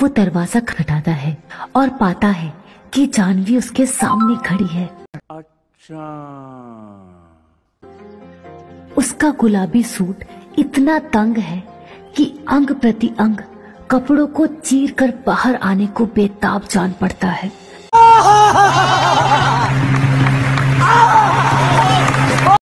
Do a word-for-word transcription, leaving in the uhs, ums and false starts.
वो दरवाजा खटखटाता है और पाता है कि जानवी उसके सामने खड़ी है। अच्छा। उसका गुलाबी सूट इतना तंग है कि अंग प्रति अंग कपड़ों को चीर कर बाहर आने को बेताब जान पड़ता है।